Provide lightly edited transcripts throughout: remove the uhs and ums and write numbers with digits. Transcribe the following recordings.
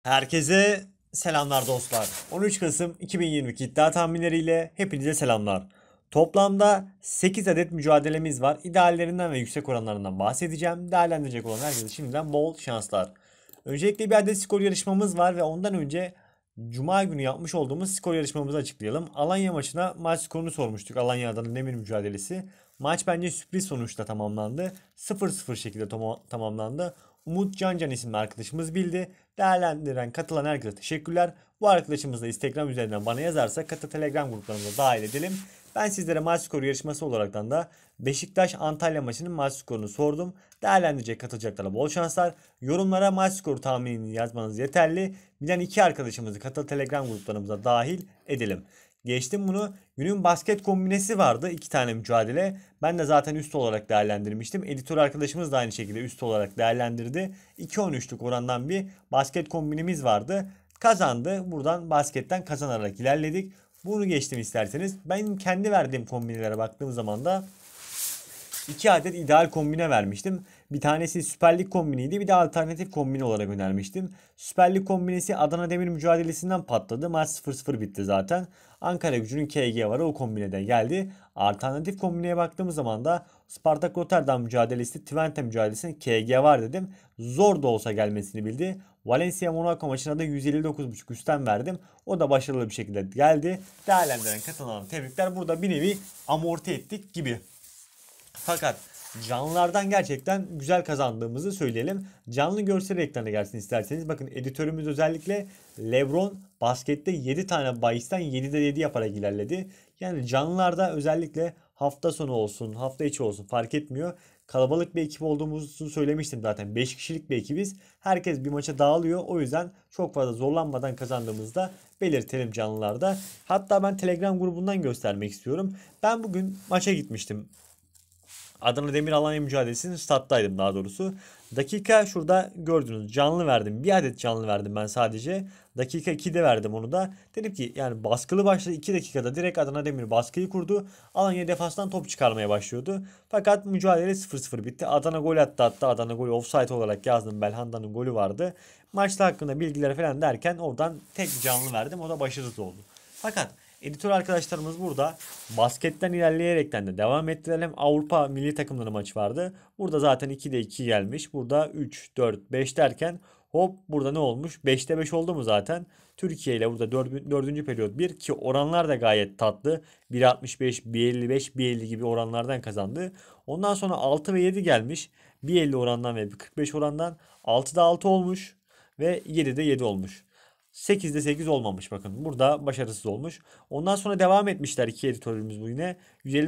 Herkese selamlar dostlar. 13 Kasım 2022 iddia tahminleriyle hepinize selamlar. Toplamda 8 adet mücadelemiz var. İdeallerinden ve yüksek oranlarından bahsedeceğim. Değerlendirecek olan herkese şimdiden bol şanslar. Öncelikle bir adet skor yarışmamız var ve ondan önce Cuma günü yapmış olduğumuz skor yarışmamızı açıklayalım. Alanya maçına maç skorunu sormuştuk. Alanya Adana Demir mücadelesi. Maç bence sürpriz sonuçta tamamlandı. 0-0 şekilde tamamlandı. Umut Cancan isimli arkadaşımız bildi. Değerlendiren, katılan herkese teşekkürler. Bu arkadaşımız da Instagram üzerinden bana yazarsa katı Telegram gruplarımıza dahil edelim. Ben sizlere maç skoru yarışması olaraktan da Beşiktaş Antalya maçının maç skorunu sordum. Değerlendirecek katılacaklara bol şanslar. Yorumlara maç skoru tahminini yazmanız yeterli. Bilen iki arkadaşımızı katıl Telegram gruplarımıza dahil edelim. Geçtim bunu. Günün basket kombinesi vardı. 2 tane mücadele. Ben de zaten üst olarak değerlendirmiştim. Editör arkadaşımız da aynı şekilde üst olarak değerlendirdi. 2.13'lük orandan bir basket kombinimiz vardı. Kazandı. Buradan basketten kazanarak ilerledik. Bunu geçtim isterseniz. Ben kendi verdiğim kombinelere baktığım zaman da 2 adet ideal kombine vermiştim. Bir tanesi Süper Lig kombiniydi. Bir de alternatif kombine olarak önermiştim. Süper Lig kombinesi Adana Demir mücadelesinden patladı. Maç 0-0 bitti zaten. Ankara Gücü'nün KG varı o kombinede geldi. Alternatif kombineye baktığımız zaman da Spartak Rotterdam mücadelesi, Twente mücadelesinin KG var dedim. Zor da olsa gelmesini bildi. Valencia Monaco maçına da 159.5 üstten verdim. O da başarılı bir şekilde geldi. Değerlendiren katılan tebrikler. Burada bir nevi amorti ettik gibi. Fakat canlılardan gerçekten güzel kazandığımızı söyleyelim. Canlı görsel ekrana gelsin isterseniz. Bakın editörümüz özellikle LeBron baskette 7 tane bahisten 7'de 7 yaparak ilerledi. Yani canlılarda özellikle hafta sonu olsun, hafta içi olsun fark etmiyor. Kalabalık bir ekip olduğumuzu söylemiştim zaten. 5 kişilik bir ekibiz. Herkes bir maça dağılıyor. O yüzden çok fazla zorlanmadan kazandığımızda belirtelim canlılarda. Hatta ben Telegram grubundan göstermek istiyorum. Ben bugün maça gitmiştim. Adana Demir Alanya mücadelesinin stat'taydım daha doğrusu. Dakika şurada gördünüz canlı verdim. Bir adet canlı verdim ben sadece. Dakika 2'de verdim onu da. Dedim ki yani baskılı başladı 2 dakikada direkt Adana Demir baskıyı kurdu. Alanya defanstan top çıkarmaya başlıyordu. Fakat mücadele 0-0 bitti. Adana gol attı, hatta Adana golü offside olarak yazdım. Belhanda'nın golü vardı. Maçla hakkında bilgiler falan derken oradan tek canlı verdim. O da başarısız oldu. Fakat editör arkadaşlarımız burada basketten ilerleyerekten de devam ettiler. Hem Avrupa milli takımları maç vardı. Burada zaten 2'de 2 gelmiş. Burada 3, 4, 5 derken hop burada ne olmuş? 5'te 5 oldu mu zaten? Türkiye ile burada 4. periyot 1 ki oranlar da gayet tatlı. 1.65, 1.55, 1.50 gibi oranlardan kazandı. Ondan sonra 6 ve 7 gelmiş. 1.50 orandan ve 1.45 orandan 6'da 6 olmuş ve 7'de 7 olmuş. 8'de 8 olmamış bakın. Burada başarısız olmuş. Ondan sonra devam etmişler iki editörümüz bu yine.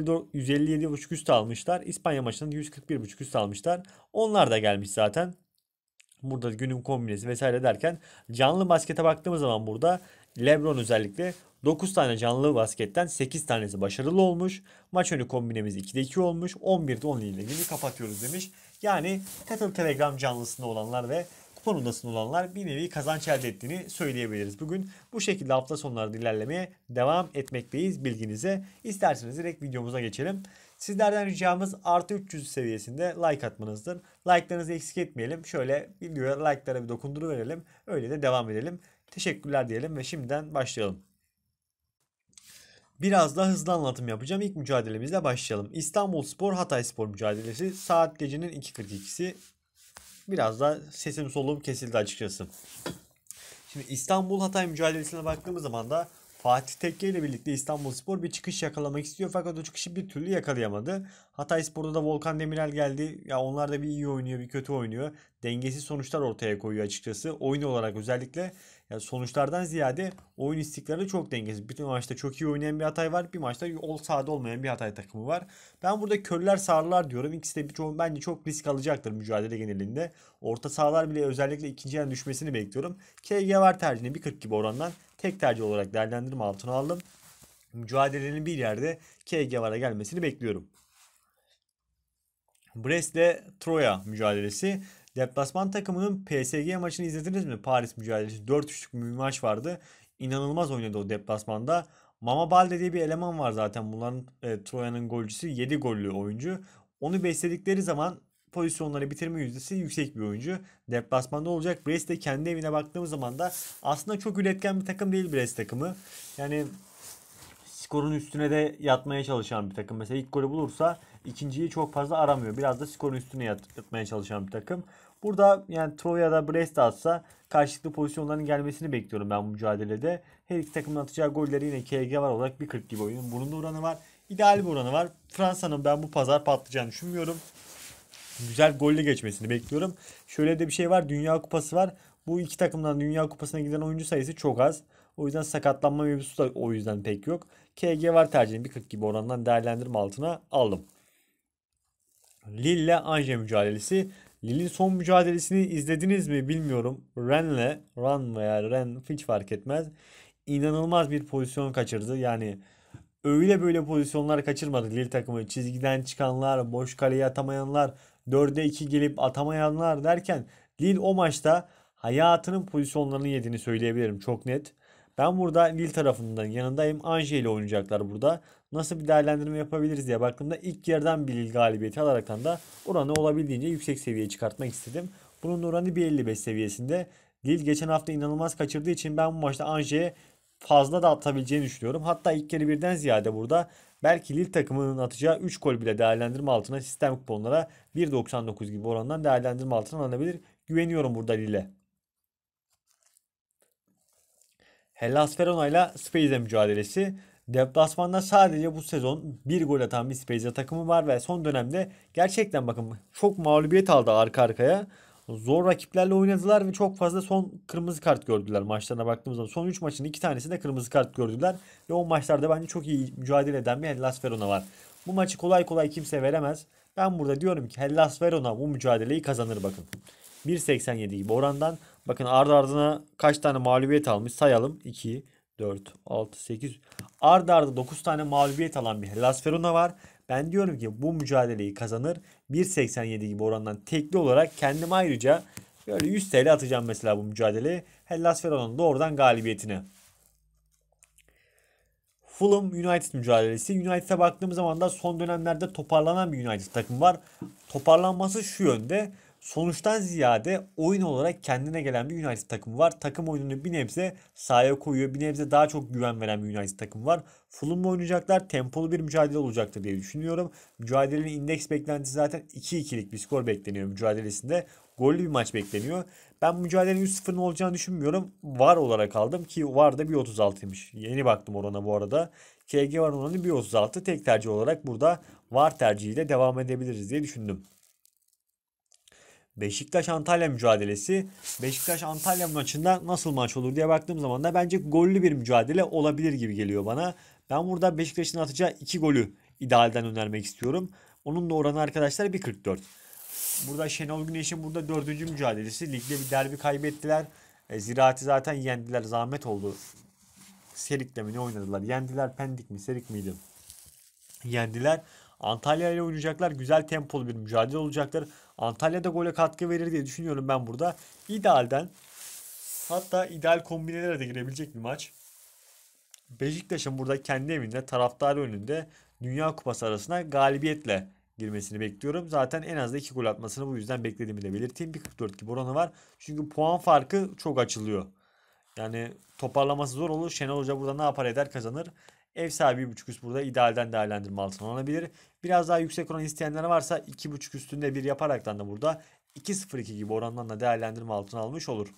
157,5 üst almışlar. İspanya maçında 141,5 üst almışlar. Onlar da gelmiş zaten. Burada günün kombinesi vesaire derken canlı baskete baktığımız zaman burada LeBron özellikle 9 tane canlı basketten 8 tanesi başarılı olmuş. Maç önü kombinemiz 2'de 2 olmuş. 11'de 10 ile ilgili kapatıyoruz demiş. Yani Katıl Telegram canlısında olanlar ve kupon odasında olanlar bir nevi kazanç elde ettiğini söyleyebiliriz. Bugün bu şekilde hafta sonları ilerlemeye devam etmekteyiz bilginize. İsterseniz direkt videomuza geçelim. Sizlerden ricamız artı 300 seviyesinde like atmanızdır. Like'larınızı eksik etmeyelim. Şöyle videoya like'lara bir dokunduruverelim. Öyle de devam edelim. Teşekkürler diyelim ve şimdiden başlayalım. Biraz daha hızlı anlatım yapacağım. İlk mücadelemizle başlayalım. İstanbulspor Hatayspor mücadelesi. Saat gecenin 2.42'si. Biraz da sesim soluğum kesildi açıkçası. Şimdi İstanbul Hatay mücadelesine baktığımız zaman da Fatih Tekke ile birlikte İstanbulspor bir çıkış yakalamak istiyor fakat o çıkışı bir türlü yakalayamadı. Hatayspor'da da Volkan Demirel geldi. Ya onlar da bir iyi oynuyor, bir kötü oynuyor. Dengesiz sonuçlar ortaya koyuyor açıkçası. Oyun olarak özellikle ya sonuçlardan ziyade oyun istikrarı çok dengesiz. Bir maçta çok iyi oynayan bir Hatay var, bir maçta sahada olmayan bir Hatay takımı var. Ben burada körler sağırlar diyorum. İkisi de bence çok risk alacaktır mücadele genelinde. Orta sahalar bile özellikle ikinci yarı düşmesini bekliyorum. KG var tercihini 1.40 gibi orandan tek tercih olarak değerlendirme altına aldım. Mücadelenin bir yerde KG vara gelmesini bekliyorum. Brest'le Troya mücadelesi. Deplasman takımının PSG maçını izlediniz mi? Paris mücadelesi 4-3'lük bir maç vardı. İnanılmaz oynadı o deplasmanda. Mama Balde diye bir eleman var zaten. Bunların Troya'nın golcüsü 7 gollü oyuncu. Onu besledikleri zaman pozisyonları bitirme yüzdesi yüksek bir oyuncu. Deplasmanda olacak. Brest de kendi evine baktığımız zaman da aslında çok üretken bir takım değil Brest takımı. Yani skorun üstüne de yatmaya çalışan bir takım. Mesela ilk golü bulursa ikinciyi çok fazla aramıyor. Biraz da skorun üstüne yatmaya çalışan bir takım. Burada yani Troya'da Brest atsa karşılıklı pozisyonların gelmesini bekliyorum ben bu mücadelede. Her iki takımın atacağı golleri yine KG var olarak 1.40 gibi oyunun. Bunun da oranı var. İdeal bir oranı var. Fransa'nın ben bu pazar patlayacağını düşünmüyorum. Güzel golle geçmesini bekliyorum. Şöyle de bir şey var. Dünya Kupası var. Bu iki takımdan Dünya Kupası'na giden oyuncu sayısı çok az. O yüzden sakatlanma mevzusu da o yüzden pek yok. KG var tercihini 1.40 gibi orandan değerlendirme altına aldım. Lille ile Angers mücadelesi. Lille'in son mücadelesini izlediniz mi bilmiyorum. Ren veya Ren hiç fark etmez. İnanılmaz bir pozisyon kaçırdı. Yani öyle böyle pozisyonlar kaçırmadı Lille takımı. Çizgiden çıkanlar, boş kaleye atamayanlar, 4'e 2 gelip atamayanlar derken Lille o maçta hayatının pozisyonlarını yediğini söyleyebilirim çok net. Ben burada Lille tarafından yanındayım. Angers ile oynayacaklar burada. Nasıl bir değerlendirme yapabiliriz diye baktığımda ilk yarıdan bir Lille galibiyeti alaraktan da oranı olabildiğince yüksek seviyeye çıkartmak istedim. Bunun oranı 1.55 seviyesinde. Lille geçen hafta inanılmaz kaçırdığı için ben bu maçta Angers'e fazla da atabileceğini düşünüyorum. Hatta ilk yarı birden ziyade burada belki Lille takımının atacağı 3 gol bile değerlendirme altına sistem kuponlara 1.99 gibi orandan değerlendirme altına alınabilir. Güveniyorum burada Lille'e. Hellas Verona ile Spezia mücadelesi. Deplasmanda sadece bu sezon bir gol atan bir Spezia takımı var ve son dönemde gerçekten bakın çok mağlubiyet aldı arka arkaya. Zor rakiplerle oynadılar ve çok fazla son kırmızı kart gördüler maçlarına baktığımız zaman. Son 3 maçın 2 tanesinde kırmızı kart gördüler ve o maçlarda bence çok iyi mücadele eden bir Hellas Verona var. Bu maçı kolay kolay kimse veremez. Ben burada diyorum ki Hellas Verona bu mücadeleyi kazanır bakın. 1.87 gibi orandan. Bakın ardı ardına kaç tane mağlubiyet almış sayalım. 2, 4, 6, 8. Ardı ardı 9 tane mağlubiyet alan bir Hellas Verona var. Ben diyorum ki bu mücadeleyi kazanır. 1.87 gibi orandan tekli olarak kendime ayrıca böyle 100 TL atacağım mesela bu mücadeleye. Hellas Verona'nın doğrudan galibiyetine. Fulham United mücadelesi. United'a baktığımız zaman da son dönemlerde toparlanan bir United takım var. Toparlanması şu yönde. Sonuçtan ziyade oyun olarak kendine gelen bir United takımı var. Takım oyununu bir nebze sahaya koyuyor. Bir nebze daha çok güven veren bir United takımı var. Fulham'la oynayacaklar. Tempolu bir mücadele olacaktır diye düşünüyorum. Mücadelenin indeks beklentisi zaten 2-2'lik bir skor bekleniyor mücadelesinde. Gollü bir maç bekleniyor. Ben mücadelenin 3-0'ın olacağını düşünmüyorum. VAR olarak aldım ki VAR da 1.36'ymış. Yeni baktım orana bu arada. KG var oranı 1.36. Tek tercih olarak burada VAR tercihiyle devam edebiliriz diye düşündüm. Beşiktaş Antalya mücadelesi. Beşiktaş Antalya maçında nasıl maç olur diye baktığım zaman da bence gollü bir mücadele olabilir gibi geliyor bana. Ben burada Beşiktaş'ın atacağı 2 golü idealden önermek istiyorum. Onun da oranı arkadaşlar 1.44. Burada Şenol Güneş'in burada dördüncü mücadelesi. Ligde bir derbi kaybettiler. Ziraat'i zaten yendiler. Zahmet oldu. Serik'le mi ne oynadılar? Yendiler. Pendik mi? Serik miydi? Yendiler. Antalya ile oynayacaklar. Güzel tempolu bir mücadele olacaklar. Antalya'da gole katkı verir diye düşünüyorum ben burada. İdealden hatta ideal kombinelere de girebilecek bir maç. Beşiktaş'ın burada kendi evinde taraftarı önünde Dünya Kupası arasına galibiyetle girmesini bekliyorum. Zaten en az da 2 gol atmasını bu yüzden beklediğimi de belirteyim. 1.44 gibi oranı var. Çünkü puan farkı çok açılıyor. Yani toparlaması zor olur. Şenol Hoca burada ne yapar eder kazanır. Ev sahibi 1.5 üst burada idealden değerlendirme altına alınabilir. Biraz daha yüksek oran isteyenler varsa 2.5 üstünde bir yaparaktan da burada 2.02 gibi orandan da değerlendirme altına almış olur.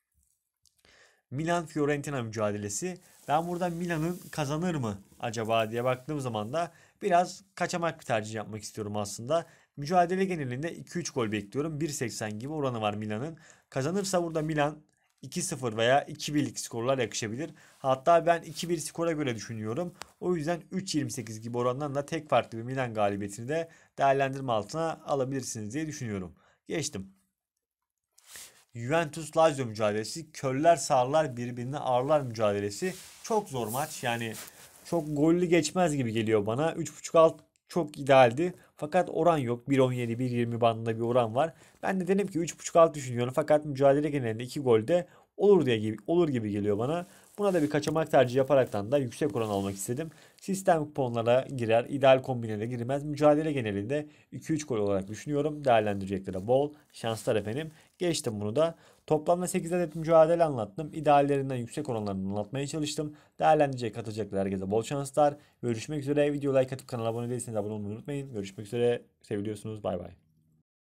Milan Fiorentina mücadelesi. Ben burada Milan'ın kazanır mı acaba diye baktığım zaman da biraz kaçamak bir tercih yapmak istiyorum aslında. Mücadele genelinde 2-3 gol bekliyorum. 1.80 gibi oranı var Milan'ın. Kazanırsa burada Milan 2-0 veya 2-1'lik skorlar yakışabilir. Hatta ben 2-1 skora göre düşünüyorum. O yüzden 3.28 gibi orandan da tek farklı bir Milan galibiyetini de değerlendirme altına alabilirsiniz diye düşünüyorum. Geçtim. Juventus Lazio mücadelesi. Köller sağırlar birbirini ağırlar mücadelesi. Çok zor maç. Yani çok gollü geçmez gibi geliyor bana. 3.5 alt çok idealdi. Fakat oran yok. 1.17 1.20 bandında bir oran var. Ben de dedim ki 3.5 alt düşünüyorum. Fakat mücadele genelinde 2 golde olur gibi geliyor bana. Buna da bir kaçamak tercih yaparaktan da yüksek oran almak istedim. Sistem kuponlara girer, ideal kombinlere girmez. Mücadele genelinde 2-3 gol olarak düşünüyorum. Değerlendireceklere bol şanslar efendim. Geçtim bunu da. Toplamda 8 adet mücadele anlattım. İdeallerinden yüksek oranlarını anlatmaya çalıştım. Değerlendirecek katacaklar herkese bol şanslar. Görüşmek üzere. Video like atıp kanala abone değilseniz abone olmayı unutmayın. Görüşmek üzere. Seviliyorsunuz. Bay bay.